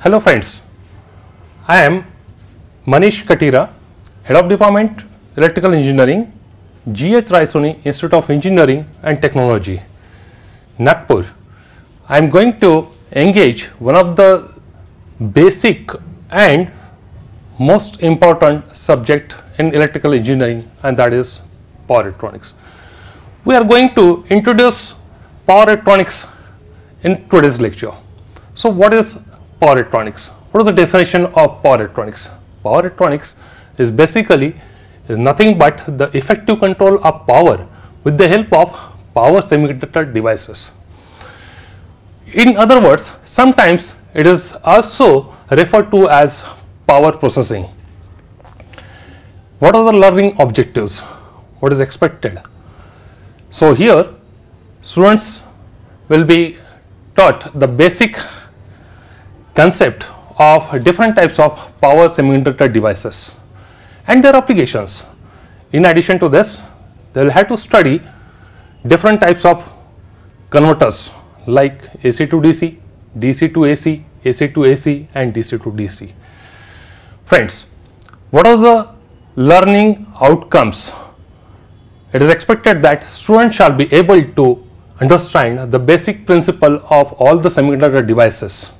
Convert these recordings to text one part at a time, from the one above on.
Hello friends, I am Manish Katira, Head of Department Electrical Engineering, GH Raisoni Institute of Engineering and Technology, Nagpur. I am going to engage one of the basic and most important subject in electrical engineering, and that is power electronics. We are going to introduce power electronics in today's lecture. So what is power electronics? What is the definition of power electronics? Power electronics is basically nothing but the effective control of power with the help of power semiconductor devices. In other words, sometimes it is also referred to as power processing. What are the learning objectives? What is expected? So here students will be taught the basic concept of different types of power semiconductor devices and their applications. In addition to this, they will have to study different types of converters like AC to DC, DC to AC, AC to AC and DC to DC. Friends, what are the learning outcomes? It is expected that students shall be able to understand the basic principle of all the semiconductor devices.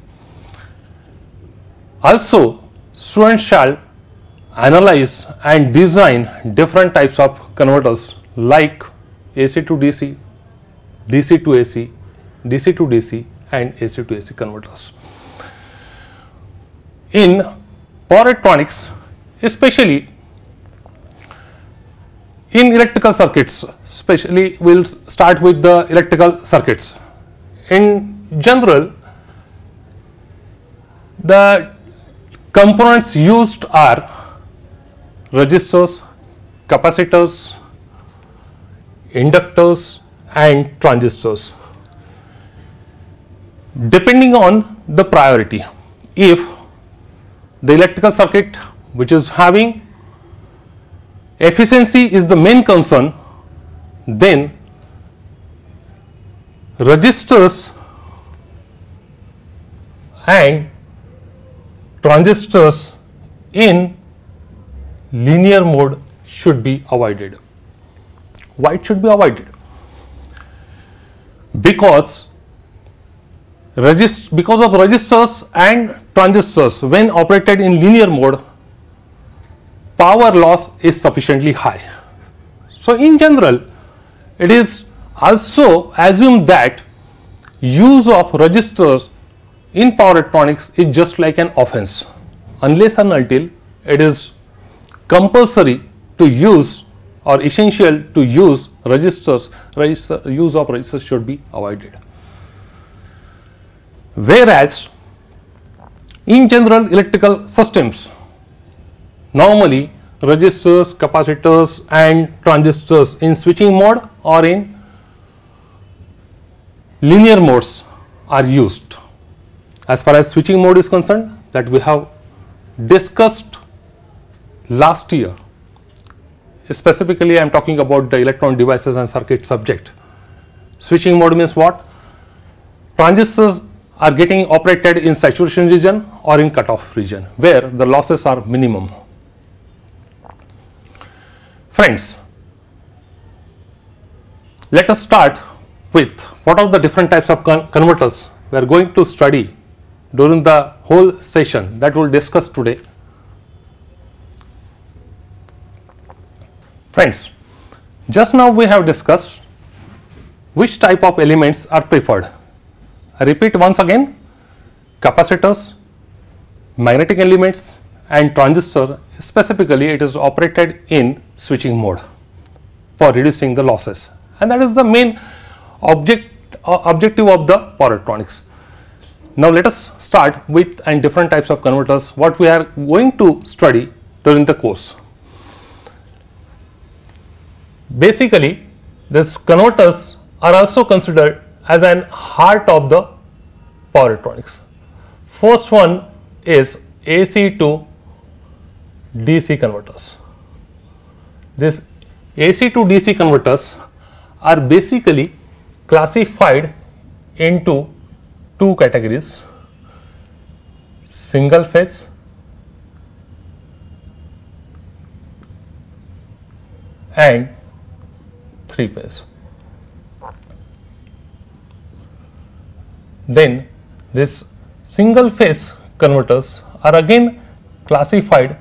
Also, students shall analyze and design different types of converters like AC to DC, DC to AC, DC to DC and AC to AC converters. In power electronics, especially in electrical circuits, especially we will start with the electrical circuits. In general, the components used are resistors, capacitors, inductors and transistors. Depending on the priority, if the electrical circuit which is having efficiency is the main concern, then resistors and transistors in linear mode should be avoided. Why it should be avoided? Because of resistors and transistors, when operated in linear mode, power loss is sufficiently high. So in general, it is also assumed that use of resistors in power electronics is just like an offense, unless and until it is compulsory to use or essential to use resistors. Use of resistors should be avoided. Whereas in general electrical systems, normally resistors, capacitors and transistors in switching mode or in linear modes are used. As far as switching mode is concerned, that we have discussed last year. Specifically, I am talking about the electron devices and circuit subject. Switching mode means what? Transistors are getting operated in saturation region or in cutoff region where the losses are minimum. Friends, let us start with what are the different types of converters we are going to study during the whole session that we will discuss today. Friends, just now we have discussed which type of elements are preferred. I repeat once again: capacitors, magnetic elements and transistor. Specifically, it is operated in switching mode for reducing the losses, and that is the main objective of the power electronics. Now let us start with and different types of converters what we are going to study during the course. Basically, these converters are also considered as an heart of the power electronics. First one is AC to DC converters. These AC to DC converters are basically classified into two categories: single phase, and three phase. Then this single phase converters are again classified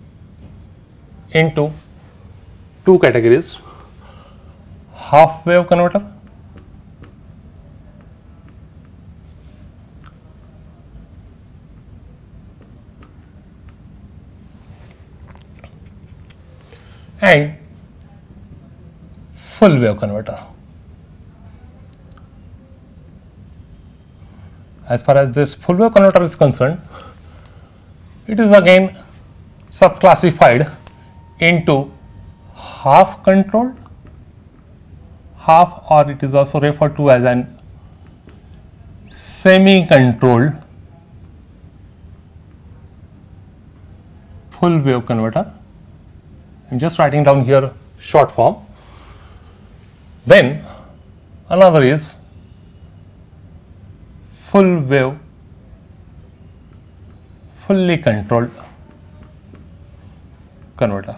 into two categories: half wave converter and full wave converter. As far as this full wave converter is concerned, it is again subclassified into half controlled, half, or it is also referred to as an semi-controlled full wave converter. I am just writing down here short form. Then another is full wave fully controlled converter.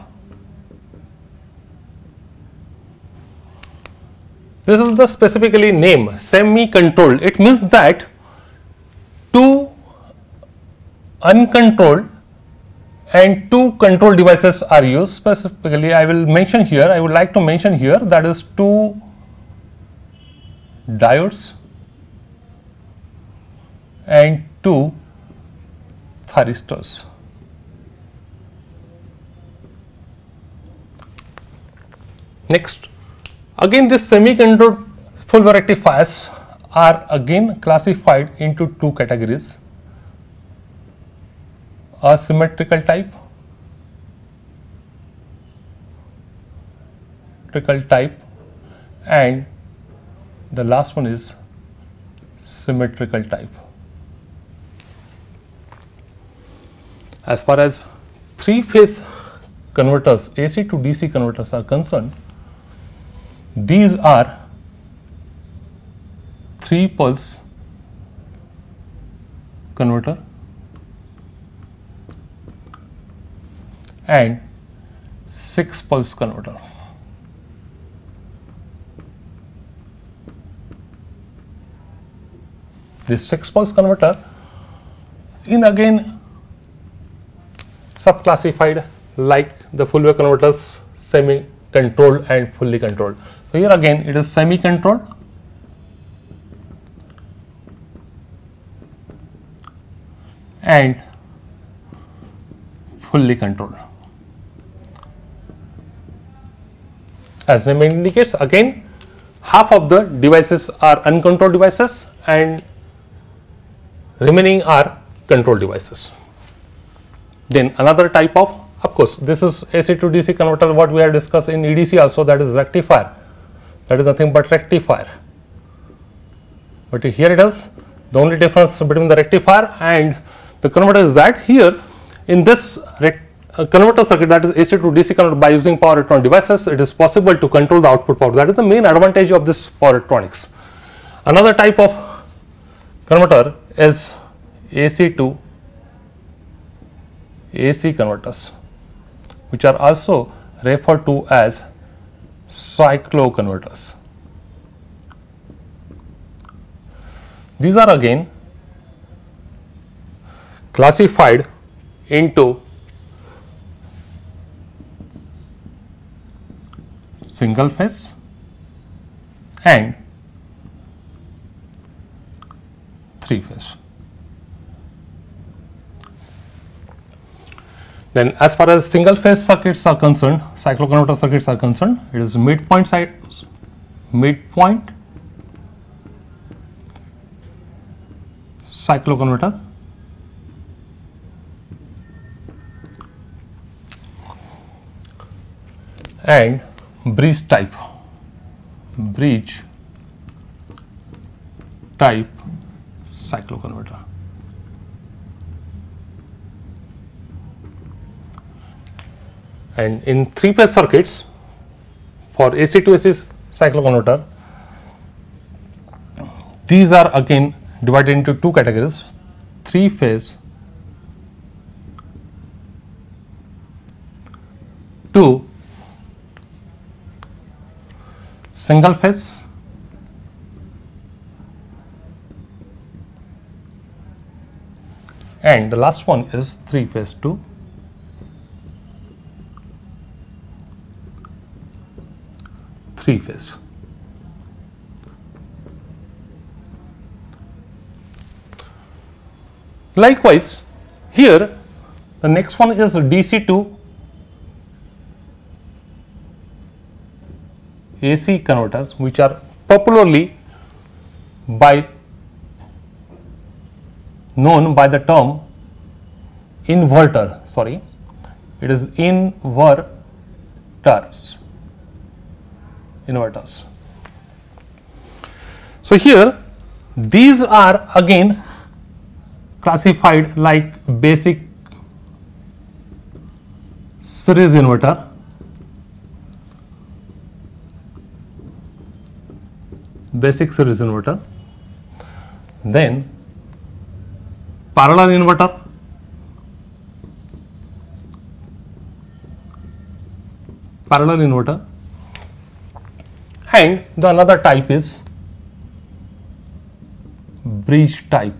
This is the specifically name semi-controlled. It means that two uncontrolled and two control devices are used. Specifically, I will mention here, I would like to mention here, that is two diodes and two thyristors. Next, again this semi-controlled full wave rectifiers are again classified into two categories: asymmetrical type, and the last one is symmetrical type. As far as three-phase converters, AC to DC converters are concerned, these are 3-pulse converter and 6-pulse converter. This 6-pulse converter in again subclassified like the full wave converters, semi-controlled and fully controlled. So here again it is semi-controlled and fully controlled. As the name indicates, again half of the devices are uncontrolled devices and remaining are controlled devices. Then another type of course, this is AC to DC converter, what we have discussed in EDC also, that is rectifier. That is nothing but rectifier. But here it is, the only difference between the rectifier and the converter is that here in this converter circuit, that is AC to DC converter, by using power electronic devices, it is possible to control the output power. That is the main advantage of this power electronics. Another type of converter is AC to AC converters, which are also referred to as cyclo converters. These are again classified into single phase and three phase. Then as far as single phase circuits are concerned, cycloconverter circuits are concerned, it is midpoint cycloconverter and bridge type cycloconverter. And in three-phase circuits for AC to AC cycloconverter, these are again divided into two categories: three-phase to single phase and the last one is 3 phase to three phase. Likewise, here the next one is DC to AC converters, which are popularly known by the term inverter. Sorry, it is inverters. So here these are again classified like basic series inverter, then parallel inverter, and the another type is bridge type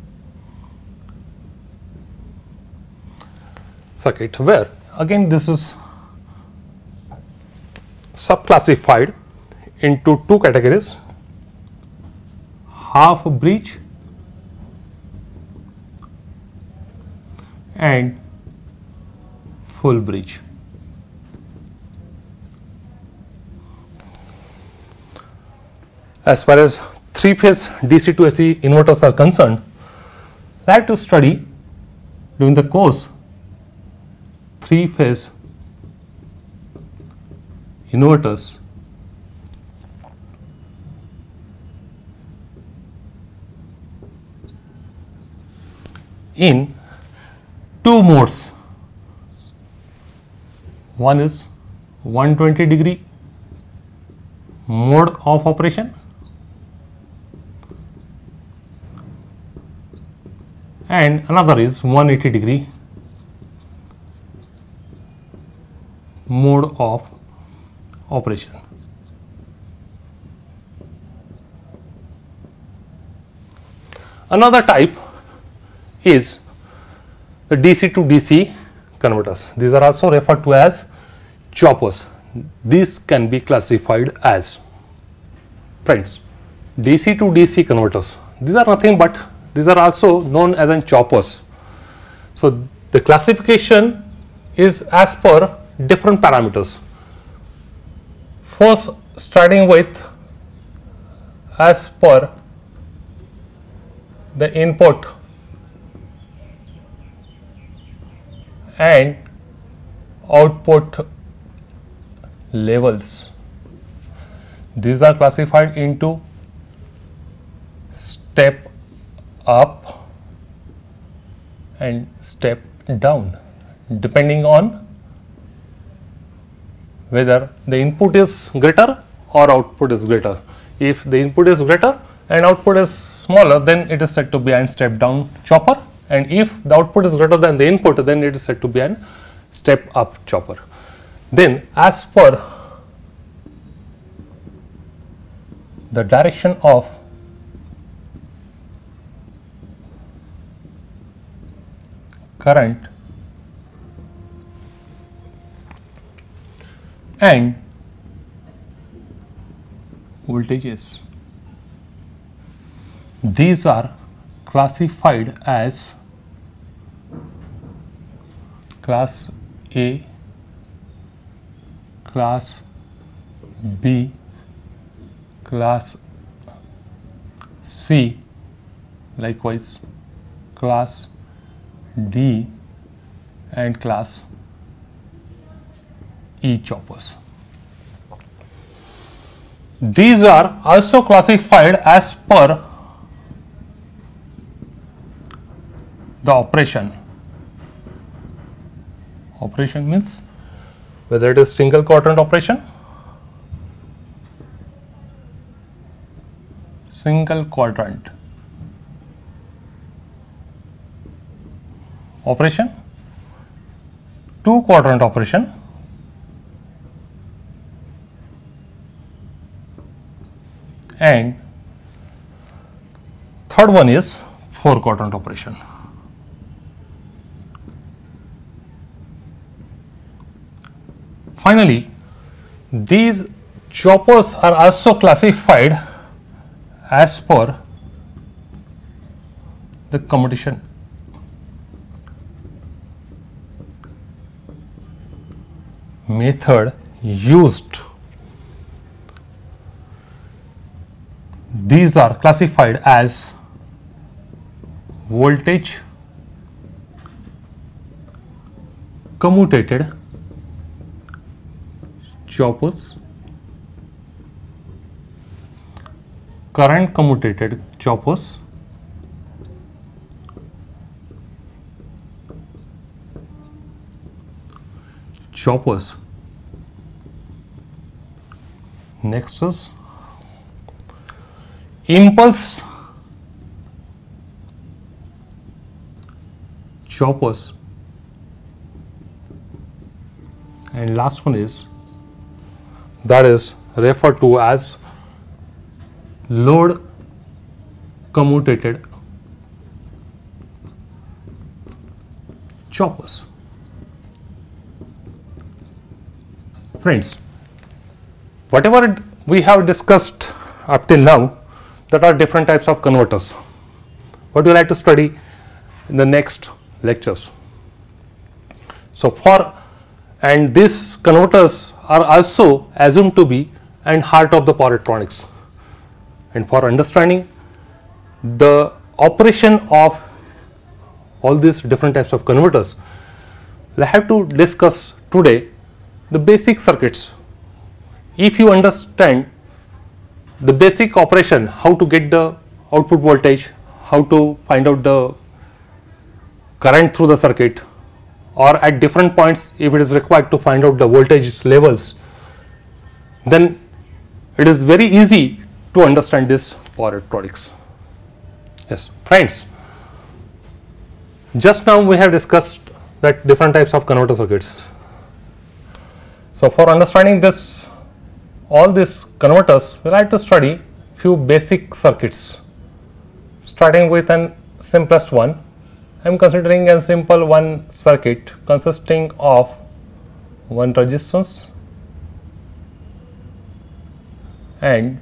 circuit, where again this is subclassified into two categories: half bridge and full bridge. As far as three phase DC to AC inverters are concerned, I had to study during the course three phase inverters in two modes. One is 120-degree mode of operation and another is 180-degree mode of operation. Another type is the DC to DC converters. These are also referred to as choppers. These can be classified as, friends, DC to DC converters. These are nothing but these are also known as an choppers. So the classification is as per different parameters. First, starting with as per the input and output levels. These are classified into step up and step down, depending on whether the input is greater or output is greater. If the input is greater and output is smaller, then it is said to be an step down chopper, and if the output is greater than the input, then it is said to be an step up chopper. Then as per the direction of current and voltages, these are classified as class A, class B, class C, likewise class D and class E choppers. These are also classified as per the operation. Operation means whether it is single quadrant operation, single quadrant operation, two quadrant operation, and third one is 4 quadrant operation. Finally, these choppers are also classified as per the commutation method used. These are classified as voltage commutated choppers, current commutated choppers, next is impulse choppers, and last one is that is referred to as load commutated choppers. Friends, whatever we have discussed up till now, that are different types of converters. What do you like to study in the next lectures? So and these converters are also assumed to be an heart of the power electronics. And for understanding the operation of all these different types of converters, we have to discuss today the basic circuits. If you understand the basic operation, how to get the output voltage, how to find out the current through the circuit, or at different points if it is required to find out the voltage levels, then it is very easy to understand this power electronics. Yes, friends, just now we have discussed that different types of converter circuits. So for understanding this, all these converters, we like to study few basic circuits, starting with an simplest one. I am considering a simple one circuit consisting of one resistance and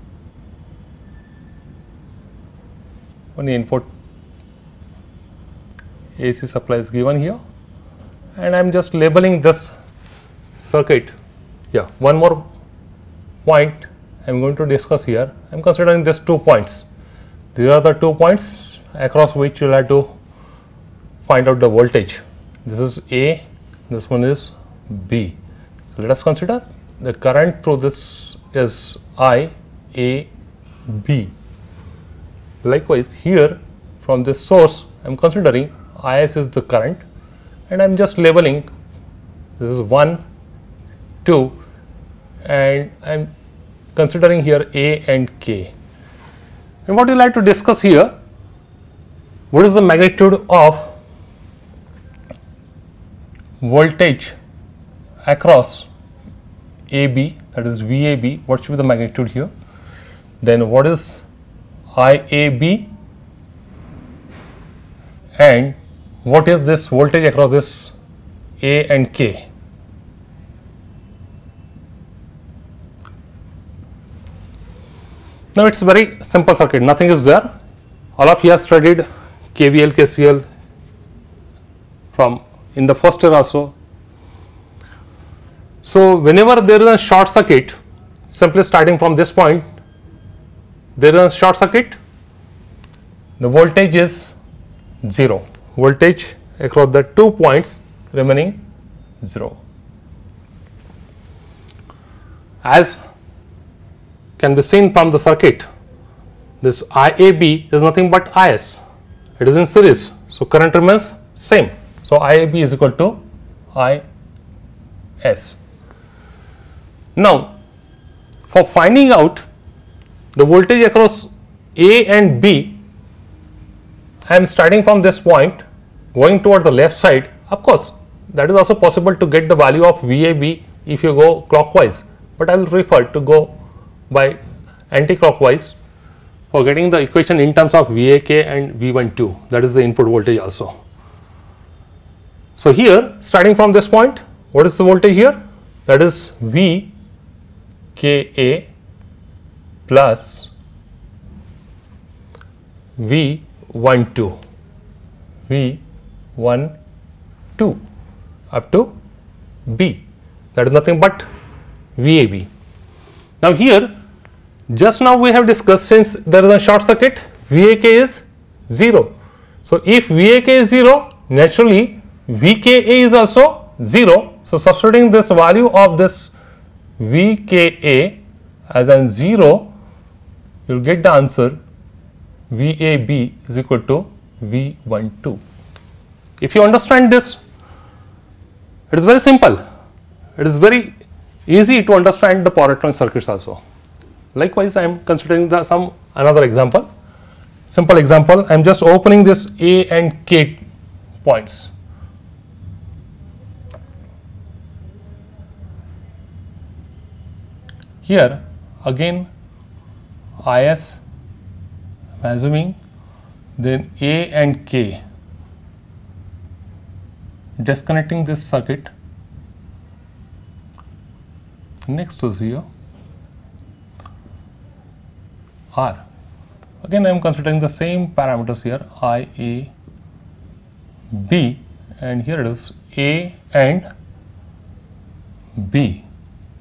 one input AC supply is given here, and I am just labeling this circuit. Yeah, one more point I am going to discuss here. I am considering these 2 points. These are the 2 points across which you will have to find out the voltage. This is A, this one is B. So let us consider the current through this is I, A, B. Likewise, here from this source I am considering Is is the current, and I am just labeling this is 1, 2, and I am considering here A and K. And what you like to discuss here, what is the magnitude of voltage across AB, that is VAB, what should be the magnitude here? Then what is IAB, and what is this voltage across this A and K? Now it's very simple circuit, nothing is there. All of you have studied KVL, KCL from in the first year also. So whenever there is a short circuit, simply starting from this point, there is a short circuit, the voltage is 0. Voltage across the 2 points remaining 0. As can be seen from the circuit, this IAB is nothing but Is. It is in series, so current remains same. So IAB is equal to Is. Now, for finding out the voltage across A and B, I am starting from this point, going toward the left side. Of course, that is also possible to get the value of VAB if you go clockwise, but I will prefer to go by anti-clockwise for getting the equation in terms of VAK and V12, that is the input voltage also. So here, starting from this point, what is the voltage here? That is VKA plus V12 up to B, that is nothing but VAB. Now here, just now we have discussed, since there is a short circuit, VAK is 0. So if VAK is 0, naturally VKA is also 0. So substituting this value of this VKA as an 0, you will get the answer VAB is equal to V12. If you understand this, it is very simple. It is very easy to understand the power electronic circuits also. Likewise, I am considering another example. Simple example. I am just opening this A and K points. Here again IS I am assuming, then A and K, disconnecting this circuit. Next is here R. Again I am considering the same parameters here, I, A, B, and here it is A and B.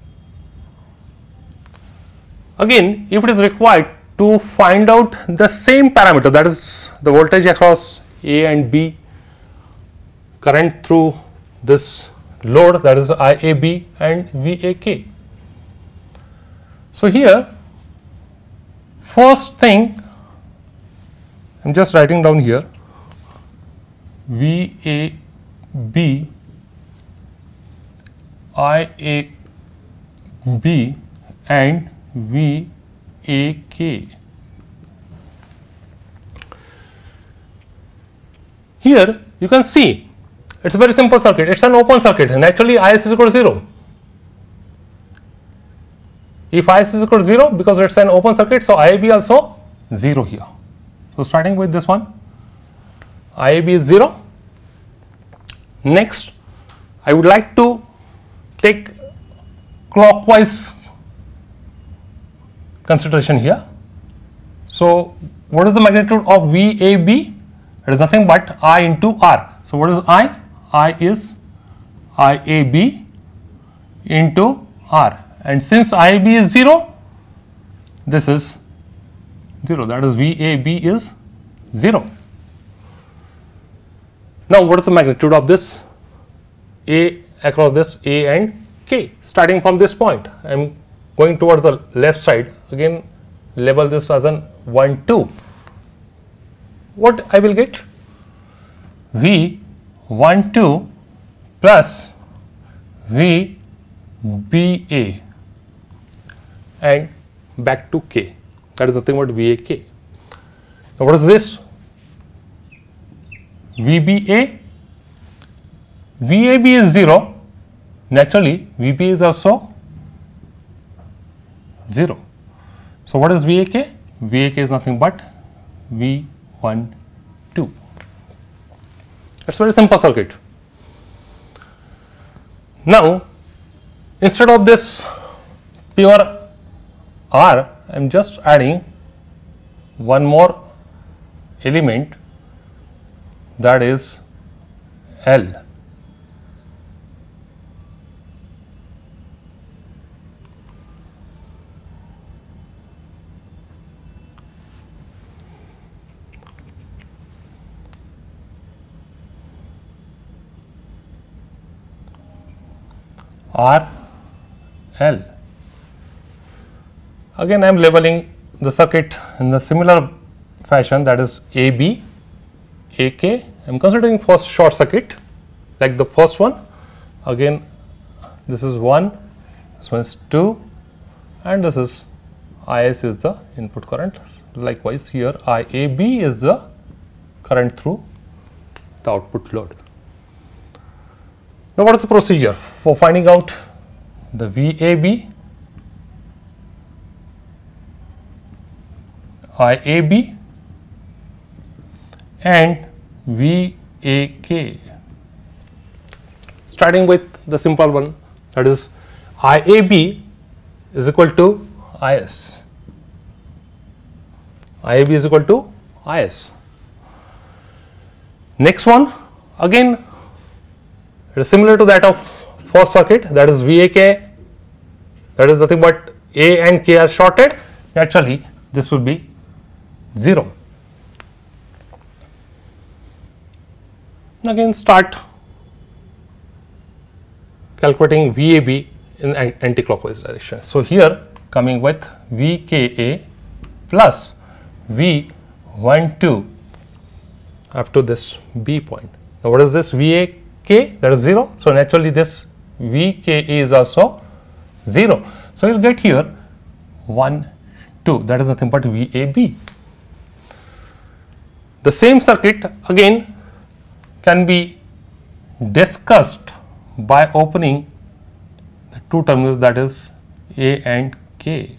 Again, if it is required to find out the same parameter, that is the voltage across A and B, current through this load, that is IAB and VAK. So here, first thing I am just writing down here, VAB, IAB and VAK. Here you can see it is a very simple circuit, it is an open circuit, naturally IS is equal to 0. If IS is equal to 0, because it is an open circuit, so IAB also 0 here. So starting with this one, IAB is 0. Next, I would like to take clockwise consideration here. So what is the magnitude of VAB? It is nothing but I into R. So what is I? I is IAB into R, and since IAB is 0, this is 0, that is VAB is 0. Now what is the magnitude of this A across this A and K? Starting from this point, I am going towards the left side, again label this as an 1, 2. What I will get? V12 plus VBA and back to K, that is nothing but VAK. Now what is this? VBA, VAB is 0, naturally VB is also 0. So what is VAK? VAK is nothing but V12. It's very simple circuit. Now instead of this pure R, I am just adding one more element, that is L. R L. Again I am labeling the circuit in the similar fashion, that is AB, AK. I am considering first short circuit like the first one. Again this is 1, this one is 2, and this is IS is the input current. Likewise here IAB is the current through the output load. Now what is the procedure for finding out the VAB IAB and VAK. Starting with the simple one, that is IAB is equal to IS. IAB is equal to IS. Next one, again it is similar to that of first circuit, that is VAK, that is nothing but A and K are shorted. Naturally this will be 0. Again start calculating VAB in anti-clockwise direction. So here coming with VKA plus V12 up to this B point. Now what is this VAK? That is 0. So naturally this VKA is also 0. So you will get here 1, 2, that is nothing but VAB. The same circuit again can be discussed by opening the two terminals, that is A and K.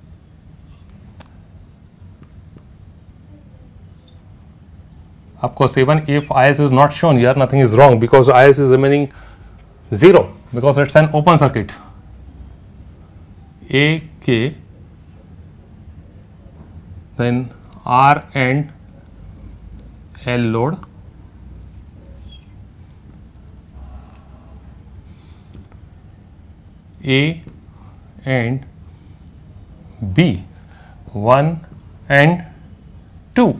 Of course, even if IS is not shown here, nothing is wrong, because IS is remaining 0 because it is an open circuit. AK, then R and L load, A and B, 1 and 2.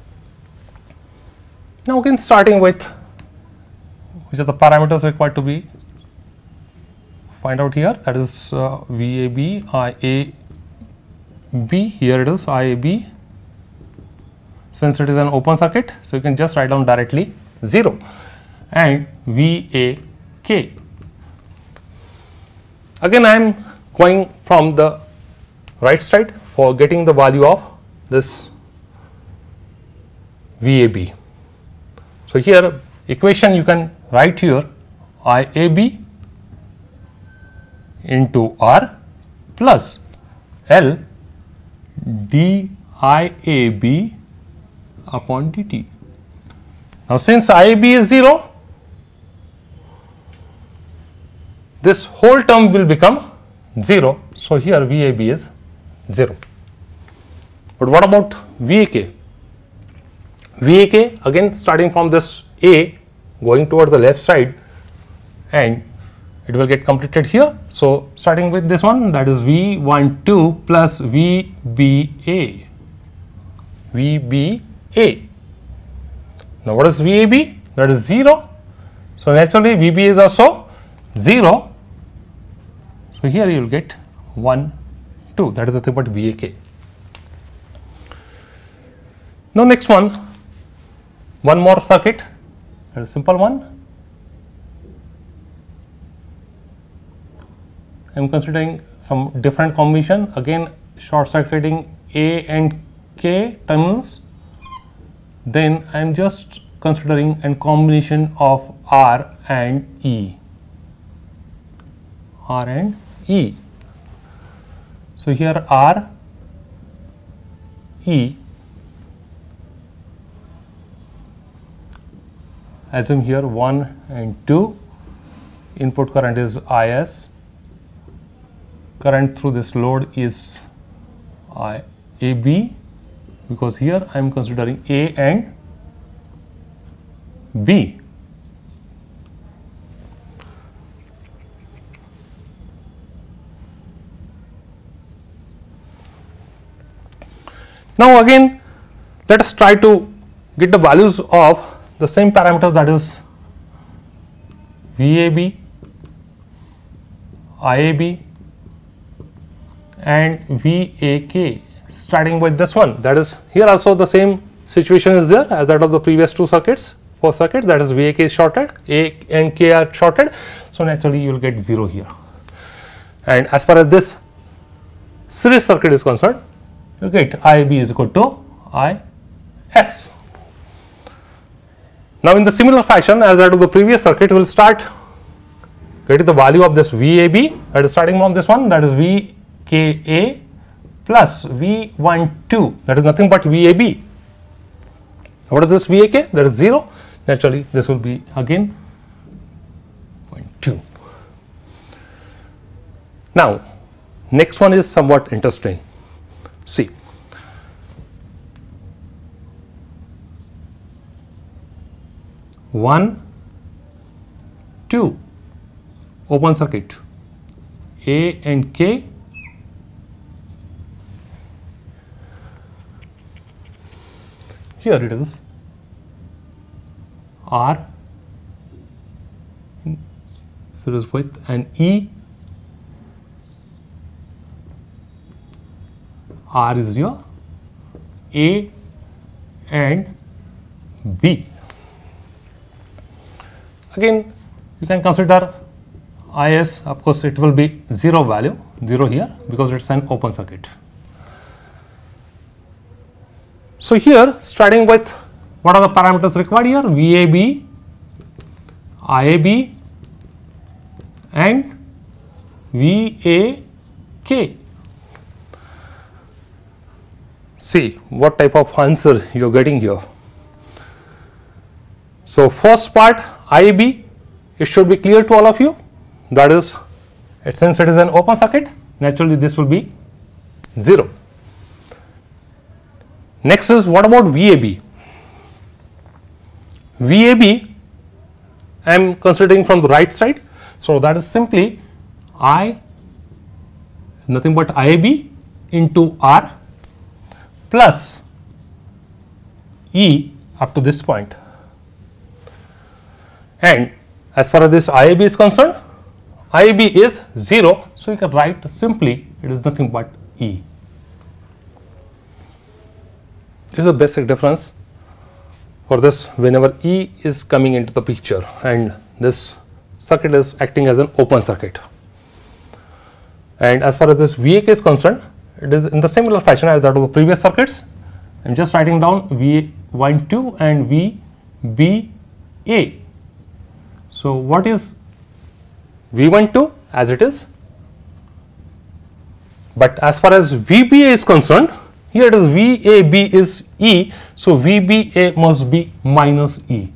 Now again starting with which are the parameters required to be find out here, that is VAB, IAB, here it is IAB, since it is an open circuit, so you can just write down directly 0, and VAK. Again I am going from the right side for getting the value of this VAB. So here equation you can write here IAB into R plus L DIAB upon dt. Now since IAB is 0, this whole term will become 0. So here VAB is 0. But what about VAK? VAK again starting from this A going towards the left side, and it will get completed here. So starting with this one, that is V12 plus VBA. VBA. Now what is VAB? That is 0. So naturally VB is also 0. So here you will get 1, 2. That is nothing but VAK. Now next one more circuit, that is simple one. I am considering some different combination, again short circuiting A and K terminals, then I am just considering a combination of R and E. R and E. So here R, E, assume here 1 and 2, input current is IS, current through this load is IAB, because here I am considering A and B. Now again let us try to get the values of the same parameters, that is VAB, IAB and VAK, starting with this one, that is here also the same situation is there as that of the previous two circuits, four circuits, that is VAK is shorted, A and K are shorted, so naturally you will get 0 here. And as far as this series circuit is concerned, you get IAB is equal to IS. Now in the similar fashion as that of the previous circuit, we will start getting the value of this VAB, that is starting from this one, that is VKA plus V12, that is nothing but VAB. What is this VAK? That is 0. Naturally, this will be again 0.2. Now, next one is somewhat interesting. See, one, two, open circuit, A and K. Here it is R series with an E. R is your A and B. Again, you can consider IS, of course, it will be 0 value, 0 here, because it's an open circuit. So here, starting with what are the parameters required here? VAB, IAB, and VAK. See what type of answer you are getting here. So first part, IAB, it should be clear to all of you. That is, since it is an open circuit, naturally this will be 0. Next is, what about VAB? VAB, I am considering from the right side. So that is simply I, nothing but IAB into R plus E up to this point. And as far as this IAB is concerned, IAB is 0, so you can write simply it is nothing but E. This is a basic difference for this whenever E is coming into the picture and this circuit is acting as an open circuit. And as far as this VAK is concerned, it is in the similar fashion as that of the previous circuits. I am just writing down V12 and VBA. So what is V12 as it is? But as far as VBA is concerned, here it is VAB is E, so VBA must be minus E.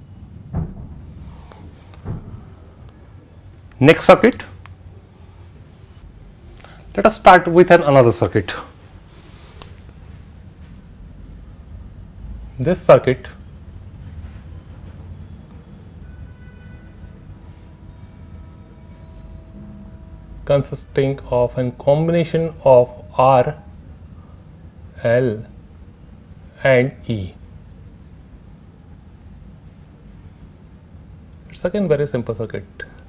Next circuit, let us start with another circuit. This circuit consisting of a combination of R, L and E. It's again very simple circuit.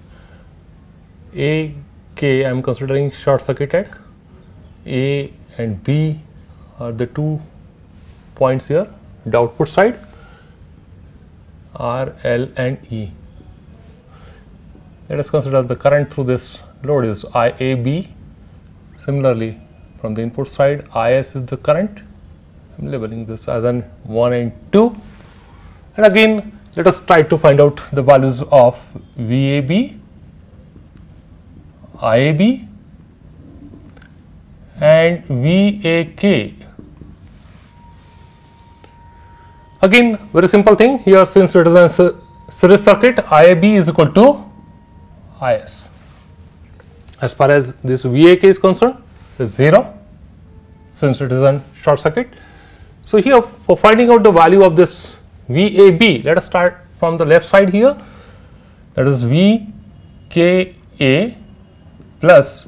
A, K I am considering short circuited. A and B are the 2 points here, the output side. R, L and E. Let us consider the current through this load is IAB. Similarly, from the input side, IS is the current. I am labeling this as an 1 and 2. And again, let us try to find out the values of VAB, IAB and VAK. Again, very simple thing here, since it is a series circuit, IAB is equal to IS. As far as this VAK is concerned, it is 0 since it is a short circuit. So here, for finding out the value of this VAB, let us start from the left side here, that is VKA plus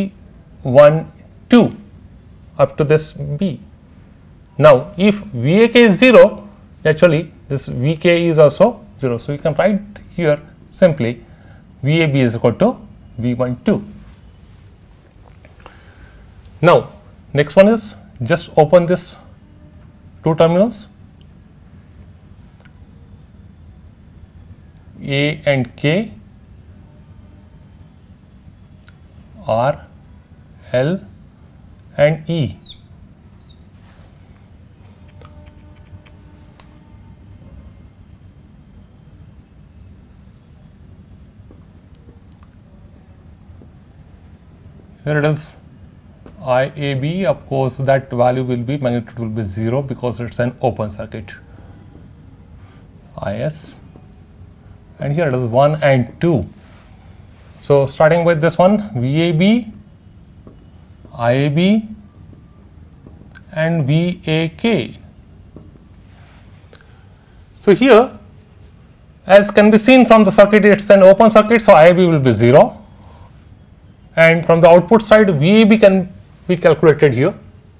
V12 up to this B. Now, if VAK is 0, naturally this VK is also 0. So, you can write here simply VAB is equal to V12. Now, next one is just open this 2 terminals A and K, R, L and E. Here it is IAB, of course, that value will be, magnitude will be 0 because it's an open circuit. IS, and here it is 1 and 2. So starting with this one, VAB, IAB, and VAK. So here, as can be seen from the circuit, it's an open circuit, so IAB will be 0. And from the output side, VAB can be calculated here.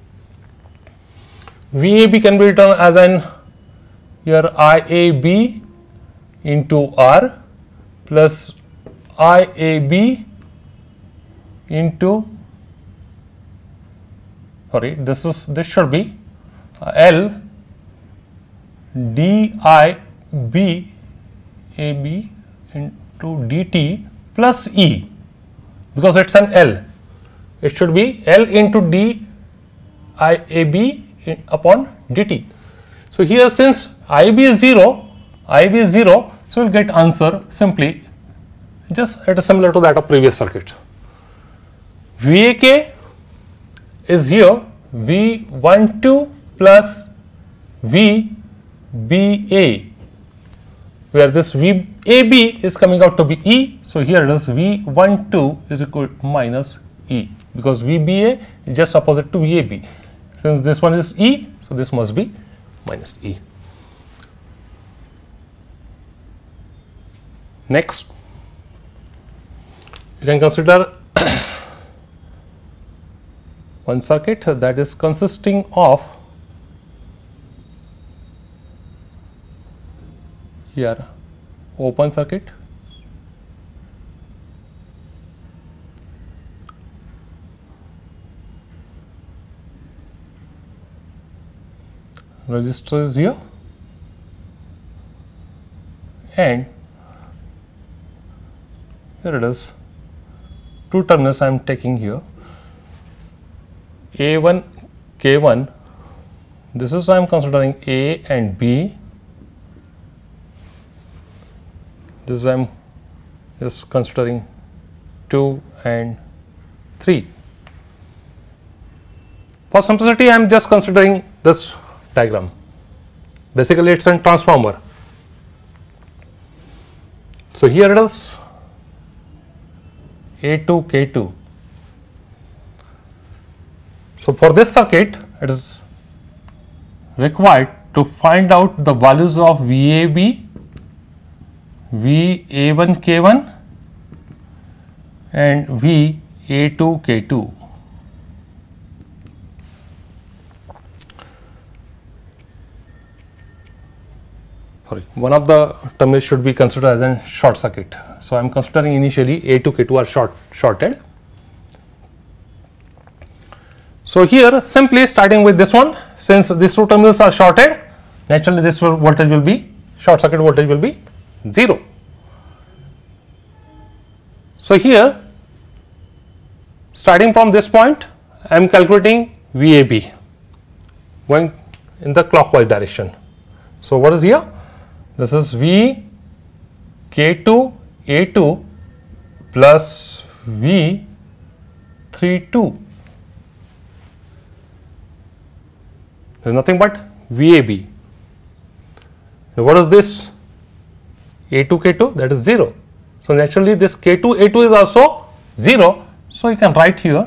VAB can be written as an here IAB into R plus IAB into, sorry, this should be L DIB AB into DT plus E, because it's an L. It should be L into DIAB upon DT. So here, since IB is 0, so we'll get answer simply, just it is similar to that of previous circuit. VAK is here V12 plus VBA, where this VAB is coming out to be E. So here it is V12 is equal to minus E, because VBA is just opposite to VAB. Since this one is E, so this must be minus E. Next, you can consider one circuit that is consisting of here open circuit, resistor is here, and here it is, two terminals I am taking here, A1, K1, this is I am considering A and B, this I am just considering 2 and 3. For simplicity, I am just considering this diagram. Basically, it's a transformer. So here it is A2, K2. So for this circuit, it is required to find out the values of VAB, VA1, K1 and VA2, K2. Sorry, one of the terminals should be considered as a short circuit. So I am considering initially A2, K2 are shorted. So here, simply starting with this one, since these two terminals are shorted, naturally this voltage will be, short circuit voltage will be 0. So here, starting from this point, I am calculating VAB going in the clockwise direction. So what is here? This is V K2 A2 plus V 32. There is nothing but VAB. Now what is this? A2 K2, that is 0. So naturally this K2 A2 is also 0. So you can write here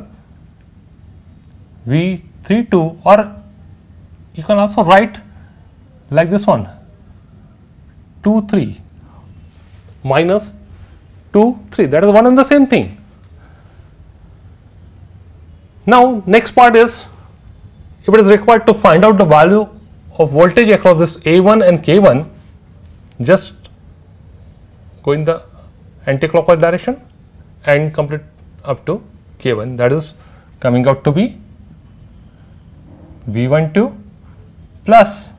V32, or you can also write like this one, 2 3 minus 2 3, that is one and the same thing. Now next part is, if it is required to find out the value of voltage across this A1 and K1, just go in the anti-clockwise direction and complete up to K1, that is coming out to be V12 plus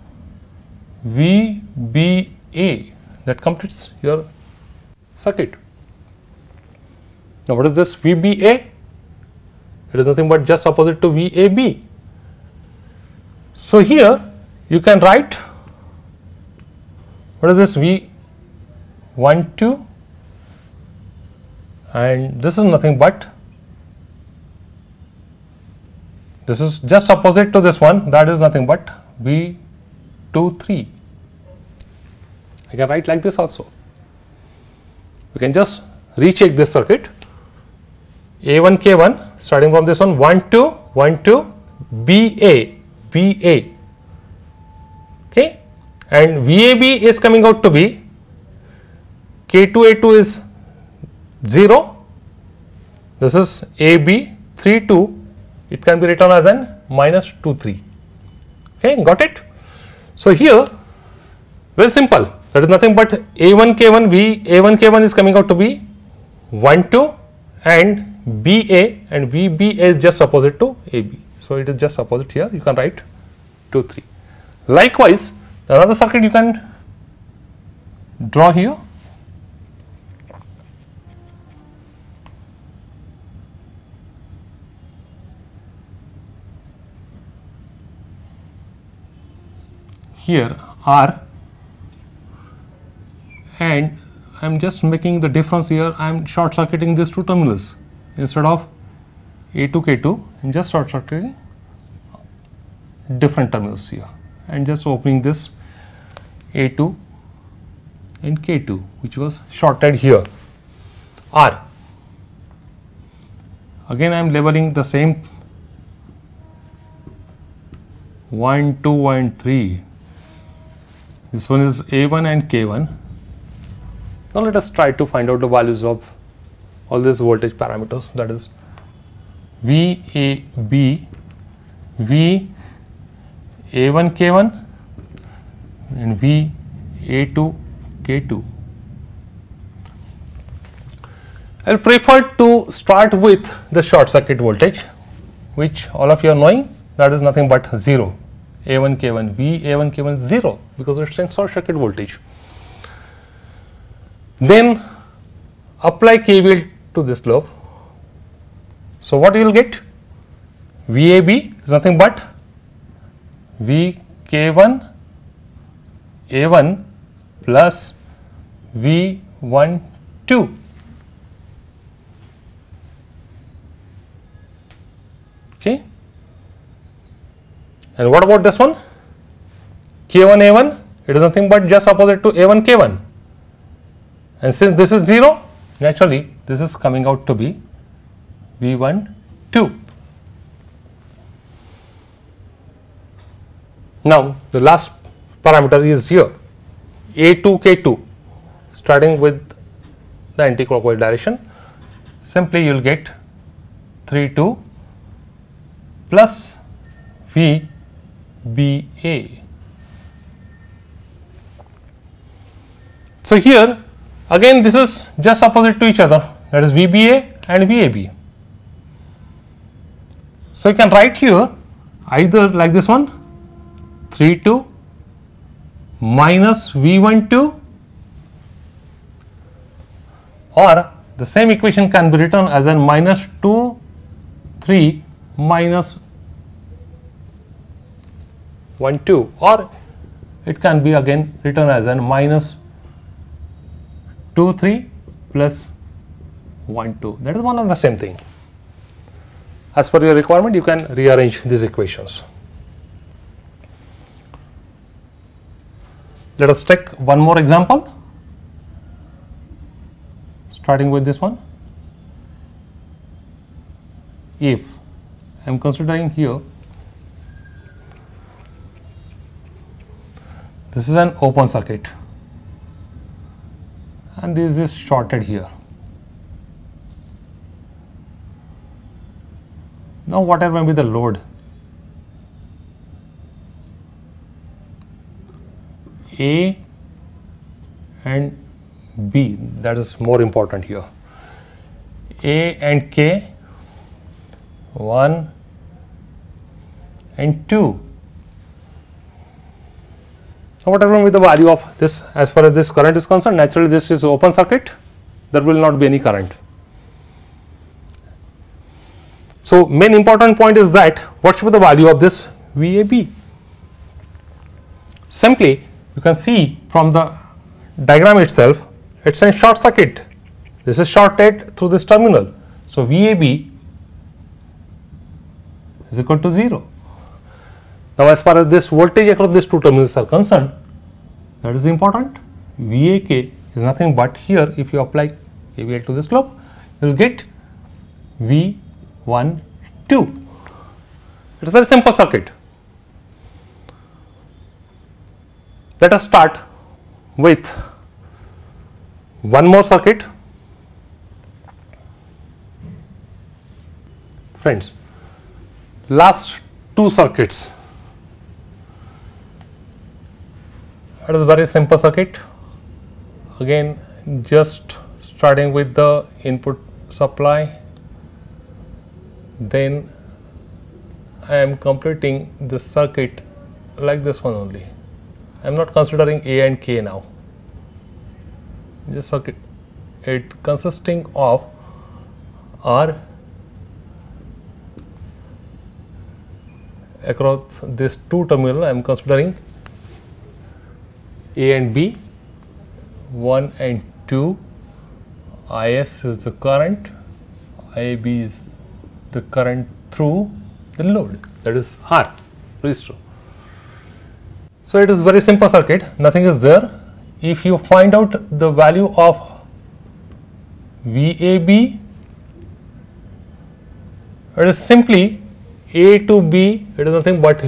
VBA, that completes your circuit. Now what is this VBA? It is nothing but just opposite to VAB. So here you can write, what is this V12, and this is nothing but This is just opposite to this one, that is nothing but V23. I can write like this also. We can just recheck this circuit. A1 K1 starting from this one, 1 2 1 2 BA VA, okay, and VAB is coming out to be K2 A2 is 0. This is AB 3 2. It can be written as an minus 2 3. Okay, got it? So here very simple. That is nothing but A1 K1 A1 K1 is coming out to be 1 2 and BA, and VB is just opposite to AB. So it is just opposite here. You can write 2 3. Likewise, another circuit you can draw here. Here R, and I am just making the difference here. I am short circuiting these two terminals instead of A2 K2. I am just short circuiting different terminals here and just opening this A2 and K2, which was shorted here. R. Again I am labeling the same 1 2 and 3. This one is A1 and K1. Now let us try to find out the values of all these voltage parameters, that is VAB, V A1 K1 and V A2 K2. I will prefer to start with the short circuit voltage, which all of you are knowing, that is nothing but 0. A1 K1, V A1 K1 is 0 because it is a short circuit voltage. Then apply KVL to this loop. So what you will get? VAB is nothing but VK1 A1 plus V12. Okay. And what about this one? K1 A1, it is nothing but just opposite to A1 K1. And since this is 0, naturally this is coming out to be V12. Now the last parameter is here, A2 K2, starting with the anti-clockwise direction. Simply you will get 3 2 plus VBA. So here again this is just opposite to each other, that is VBA and VAB. So you can write here either like this one, 3 2 minus V12, or the same equation can be written as a minus 2 3 minus 1 2, or it can be again written as a minus 2 3 plus 1 2. That is one and the same thing. As per your requirement, you can rearrange these equations. Let us take one more example, starting with this one. If I am considering here, this is an open circuit and this is shorted here. Now whatever may be the load, A and B, that is more important here. A and K, 1 and 2. So whatever may be the value of this, as far as this current is concerned, naturally this is open circuit, there will not be any current. So main important point is that what should be the value of this VAB? Simply you can see from the diagram itself, it is a short circuit. This is shorted through this terminal. So VAB is equal to 0. Now, as far as this voltage across these two terminals are concerned, that is important. VAK is nothing but here, if you apply KVL to this slope, you will get V12. It's a very simple circuit. Let us start with one more circuit. Friends, last two circuits. It is a very simple circuit. Again, just starting with the input supply, then I am completing this circuit like this one only. I am not considering A and K now. This circuit, it consisting of R across these two terminals. I am considering A and B, 1 and 2. IS is the current, IB is the current through the load, that is R resistor. So it is very simple circuit, nothing is there. If you find out the value of VAB, it is simply A to B, it is nothing but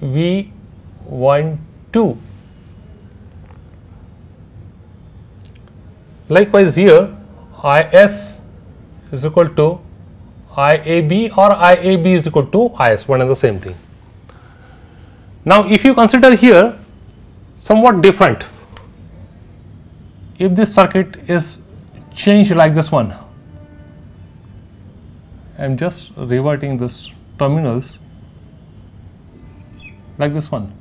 V12. Likewise here, IS is equal to IAB or IAB is equal to IS, one and the same thing. Now, if you consider here somewhat different, if this circuit is changed like this one, I am just reverting this terminals like this one.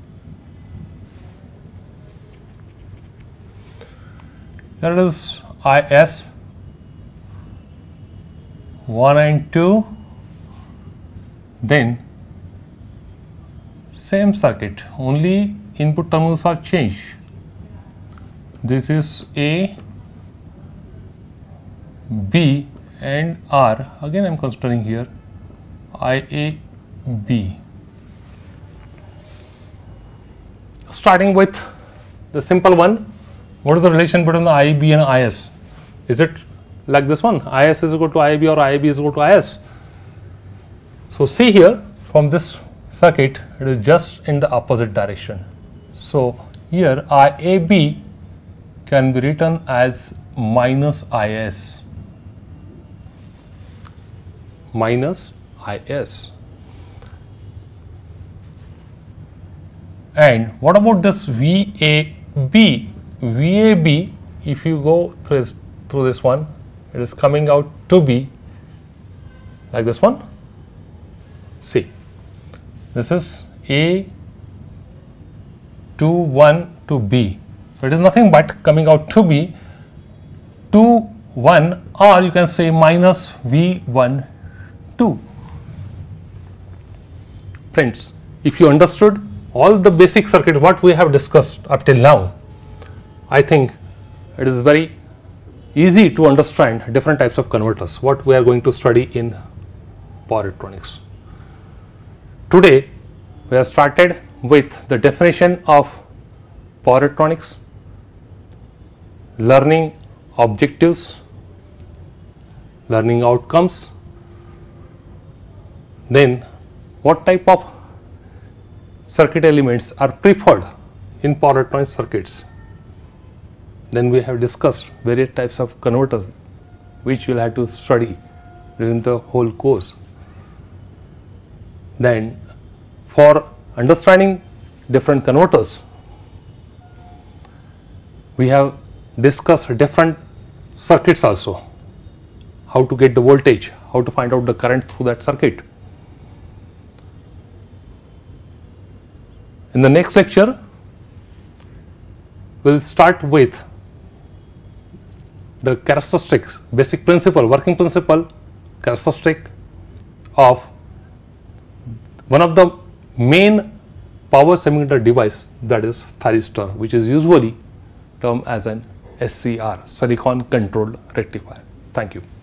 Here it is IS 1 and 2, then same circuit, only input terminals are changed. This is A, B and R. Again I am considering here IAB. Starting with the simple one, what is the relation between the IB and IS? Is it like this one, IS is equal to IB or IB is equal to IS? So see here, from this circuit, it is just in the opposite direction. So here IAB can be written as minus IS. Minus IS. And what about this VAB? VAB, if you go through this one, it is coming out to be like this one. See, this is A to 1 to B. So it is nothing but coming out to be 2 1, or you can say minus V12. Friends, if you understood all the basic circuit what we have discussed up till now, I think it is very easy to understand different types of converters, what we are going to study in power electronics. Today we have started with the definition of power electronics, learning objectives, learning outcomes, then what type of circuit elements are preferred in power electronics circuits. Then we have discussed various types of converters which you will have to study during the whole course. Then for understanding different converters, we have discussed different circuits also, how to get the voltage, how to find out the current through that circuit. In the next lecture, we will start with the characteristics, basic principle, working principle, characteristic of one of the main power semiconductor device, that is thyristor, which is usually termed as an SCR, silicon controlled rectifier. Thank you.